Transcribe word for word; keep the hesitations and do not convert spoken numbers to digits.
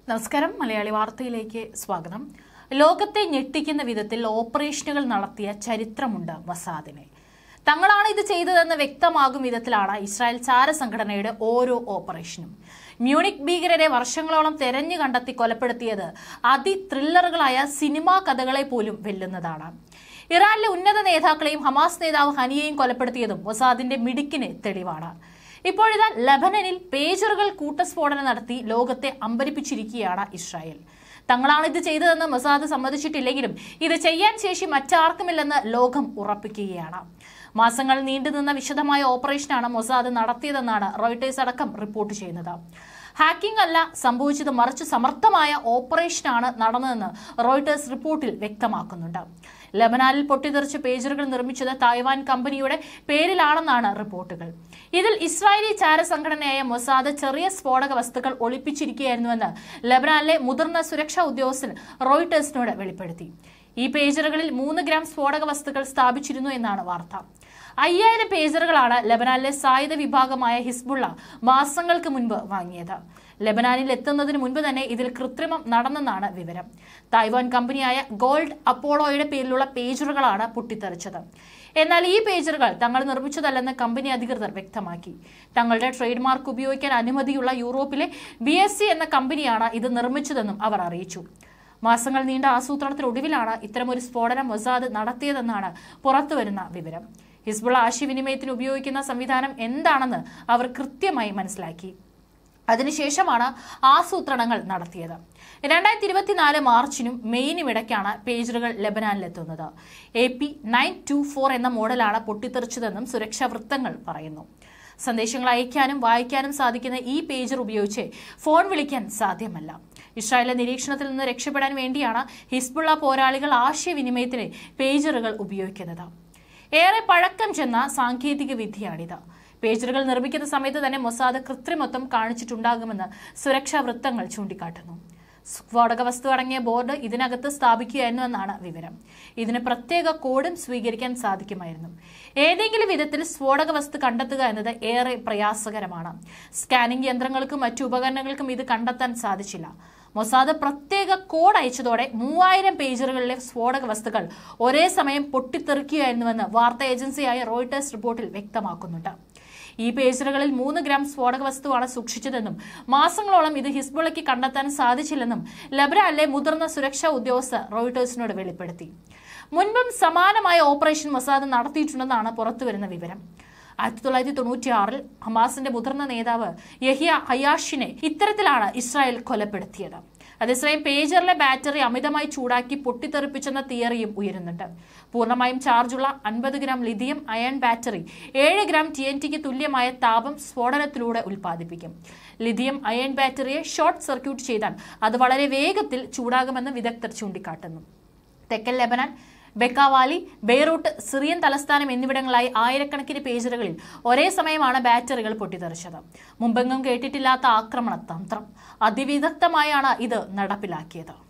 നമസ്കാരം മലയാളി വാർത്തയിലേക്ക് സ്വാഗതം. ലോകത്തെ ഞെട്ടിക്കുന്ന വിധത്തിൽ ഓപ്പറേഷനുകൾ നടത്തിയ ചരിത്രമുണ്ട് മൊസാദിന്. തങ്ങളാണ് ഇത് ചെയ്തതെന്ന് വ്യക്തമാകും വിധത്തിലാണ് ഇസ്രായേൽ ചാര സംഘടനയുടെ ഓരോ ഓപ്പറേഷനും. മ്യൂണിക് ഭീകരരെ വർഷങ്ങളോളം തെരഞ്ഞു കണ്ടെത്തി കൊലപ്പെടുത്തിയത് അതി ത്രില്ലറുകളായ സിനിമാ കഥകളെ പോലും വെല്ലുന്നതാണ്. ഇറാനിലെ ഉന്നത നേതാക്കളെയും ഹമാസ് നേതാവ് ഹനിയെയും കൊലപ്പെടുത്തിയതും മൊസാദിന്റെ മിടുക്കിന് തെളിവാണ്. ഇപ്പോഴിതാ ലബനനിൽ പേജറുകൾ കൂട്ടസ്ഫോടനം നടത്തി ലോകത്തെ അമ്പരിപ്പിച്ചിരിക്കുകയാണ് ഇസ്രായേൽ. തങ്ങളാണ് ഇത് ചെയ്തതെന്ന് മൊസാദ് സമ്മതിച്ചിട്ടില്ലെങ്കിലും ഇത് ചെയ്യാൻ ശേഷി മറ്റാർക്കുമില്ലെന്ന് ലോകം ഉറപ്പിക്കുകയാണ്. മാസങ്ങൾ നീണ്ടുനിന്ന വിശദമായ ഓപ്പറേഷനാണ് മൊസാദ് നടത്തിയതെന്നാണ് റോയിട്ടേഴ്സ് അടക്കം റിപ്പോർട്ട് ചെയ്യുന്നത്. ഹാക്കിംഗ് അല്ല സംഭവിച്ചത്, മറിച്ച് സമർത്ഥമായ ഓപ്പറേഷനാണ് നടന്നതെന്ന് റോയിട്ടേഴ്സ് റിപ്പോർട്ടിൽ വ്യക്തമാക്കുന്നുണ്ട്. ലബനാനിൽ പൊട്ടിത്തെറിച്ച പേജറുകൾ നിർമ്മിച്ചത് തായ്വാൻ കമ്പനിയുടെ പേരിലാണെന്നാണ് റിപ്പോർട്ടുകൾ. ഇതിൽ ഇസ്രായേലി ചാര സംഘടനയായ മൊസാദ് ചെറിയ സ്ഫോടക വസ്തുക്കൾ ഒളിപ്പിച്ചിരിക്കുകയായിരുന്നുവെന്ന് ലബനാനിലെ മുതിർന്ന സുരക്ഷാ ഉദ്യോഗസ്ഥൻ റോയിട്ടേഴ്സിനോട് വെളിപ്പെടുത്തി. ഈ പേജറുകളിൽ മൂന്ന് ഗ്രാം സ്ഫോടക വസ്തുക്കൾ സ്ഥാപിച്ചിരുന്നു എന്നാണ് വാർത്ത. അയ്യായിരം പേജറുകളാണ് ലബനാനിലെ സായുധ വിഭാഗമായ ഹിസ്ബുള്ള മാസങ്ങൾക്ക് മുൻപ് വാങ്ങിയത്. ലബനാനിൽ എത്തുന്നതിന് മുൻപ് തന്നെ ഇതിൽ കൃത്രിമം നടന്നെന്നാണ് വിവരം. തായ്വാൻ കമ്പനിയായ ഗോൾഡ് അപ്പോളോയുടെ പേരിലുള്ള പേജറുകളാണ് പൊട്ടിത്തെറിച്ചത്. എന്നാൽ ഈ പേജറുകൾ തങ്ങൾ നിർമ്മിച്ചതല്ലെന്ന് കമ്പനി അധികൃതർ വ്യക്തമാക്കി. തങ്ങളുടെ ട്രേഡ് മാർക്ക് ഉപയോഗിക്കാൻ അനുമതിയുള്ള യൂറോപ്പിലെ ബി എസ് സി എന്ന കമ്പനിയാണ് ഇത് നിർമ്മിച്ചതെന്നും അവർ അറിയിച്ചു. മാസങ്ങൾ നീണ്ട ആസൂത്രണത്തിനൊടുവിലാണ് ഇത്തരമൊരു സ്ഫോടനം മൊസാദ് നടത്തിയതെന്നാണ് പുറത്തുവരുന്ന വിവരം. ഹിസ്ബുള്ള ആശയവിനിമയത്തിന് ഉപയോഗിക്കുന്ന സംവിധാനം എന്താണെന്ന് അവർ കൃത്യമായി മനസ്സിലാക്കി. അതിനുശേഷമാണ് ആസൂത്രണങ്ങൾ നടത്തിയത്. രണ്ടായിരത്തി ഇരുപത്തിനാല് മാർച്ചിനും മെയ്നും ഇടയ്ക്കാണ് പേജറുകൾ ലബനാനിലെത്തുന്നത്. A P nine two four എന്ന മോഡലാണ് പൊട്ടിത്തെറിച്ചതെന്നും സുരക്ഷാ വൃത്തങ്ങൾ പറയുന്നു. സന്ദേശങ്ങൾ അയക്കാനും വായിക്കാനും സാധിക്കുന്ന ഈ പേജർ ഉപയോഗിച്ച് ഫോൺ വിളിക്കാൻ സാധ്യമല്ല. ഇസ്രായേലിലെ നിരീക്ഷണത്തിൽ നിന്ന് രക്ഷപ്പെടാൻ വേണ്ടിയാണ് ഹിസ്ബുള്ള പോരാളികൾ ആശയവിനിമയത്തിന് പേജറുകൾ ഉപയോഗിക്കുന്നത്. ഏറെ പഴക്കം ചെന്ന സാങ്കേതിക വിദ്യയാണിത്. പേജറുകൾ നിർമ്മിക്കുന്ന സമയത്ത് തന്നെ മൊസാദ് കൃത്രിമത്വം കാണിച്ചിട്ടുണ്ടാകുമെന്ന് സുരക്ഷാ വൃത്തങ്ങൾ ചൂണ്ടിക്കാട്ടുന്നു. സ്ഫോടക വസ്തു അടങ്ങിയ ബോർഡ് ഇതിനകത്ത് സ്ഥാപിക്കുകയായിരുന്നുവെന്നാണ് വിവരം. ഇതിന് പ്രത്യേക കോഡും സ്വീകരിക്കാൻ സാധിക്കുമായിരുന്നു. ഏതെങ്കിലും വിധത്തിൽ സ്ഫോടക വസ്തു കണ്ടെത്തുക എന്നത് ഏറെ പ്രയാസകരമാണ്. സ്കാനിംഗ് യന്ത്രങ്ങൾക്കും മറ്റു ഉപകരണങ്ങൾക്കും ഇത് കണ്ടെത്താൻ സാധിച്ചില്ല. മൊസാദ് പ്രത്യേക കോഡ് അയച്ചതോടെ മൂവായിരം പേജറുകളിലെ സ്ഫോടക വസ്തുക്കൾ ഒരേ സമയം പൊട്ടിത്തെറിക്കുകയായിരുന്നുവെന്ന് വാർത്താ ഏജൻസിയായ റോയിട്ടേഴ്സ് റിപ്പോർട്ടിൽ വ്യക്തമാക്കുന്നുണ്ട്. ഈ പേജറുകളിൽ മൂന്ന് ഗ്രാം സ്ഫോടക വസ്തുവാണ് സൂക്ഷിച്ചതെന്നും മാസങ്ങളോളം ഇത് ഹിസ്ബുള്ളയ്ക്ക് കണ്ടെത്താൻ സാധിച്ചില്ലെന്നും ലബനാനിലെ മുതിർന്ന സുരക്ഷാ ഉദ്യോഗസ്ഥർ റോയിട്ടേഴ്സിനോട് വെളിപ്പെടുത്തി. മുൻപും സമാനമായ ഓപ്പറേഷൻ മൊസാദ് നടത്തിയിട്ടുണ്ടെന്നാണ് പുറത്തുവരുന്ന വിവരം. ആയിരത്തി തൊള്ളായിരത്തി തൊണ്ണൂറ്റി ആറിൽ ഹമാസിന്റെ മുതിർന്ന നേതാവ് യഹിയ ഹയാഷിനെ ഇത്തരത്തിലാണ് ഇസ്രായേൽ കൊലപ്പെടുത്തിയത്. അതേസമയം പേജറിലെ ബാറ്ററി അമിതമായി ചൂടാക്കി പൊട്ടിത്തെറിപ്പിച്ചെന്ന തിയറിയും ഉയരുന്നുണ്ട്. പൂർണ്ണമായും ചാർജുള്ള അൻപത് ഗ്രാം ലിഥിയം അയൺ ബാറ്ററി ഏഴ് ഗ്രാം ടി എൻ ടിക്ക് തുല്യമായ താപം സ്ഫോടനത്തിലൂടെ ഉൽപ്പാദിപ്പിക്കും. ലിഥിയം അയൺ ബാറ്ററിയെ ഷോർട്ട് സർക്യൂട്ട് ചെയ്താൽ അത് വളരെ വേഗത്തിൽ ചൂടാകുമെന്ന് വിദഗ്ധർ ചൂണ്ടിക്കാട്ടുന്നു. തെക്കൻ ലെബനാൻ, ബെക്കാവാലി, ബെയ്റൂട്ട്, സിറിയൻ തലസ്ഥാനം എന്നിവിടങ്ങളായി ആയിരക്കണക്കിന് പേജറുകളിൽ ഒരേ സമയമാണ് ബാറ്ററികൾ പൊട്ടിത്തെറിച്ചത്. മുമ്പെങ്ങും കേട്ടിട്ടില്ലാത്ത ആക്രമണ തന്ത്രം. അതിവിദഗ്ധമായാണ് ഇത് നടപ്പിലാക്കിയത്.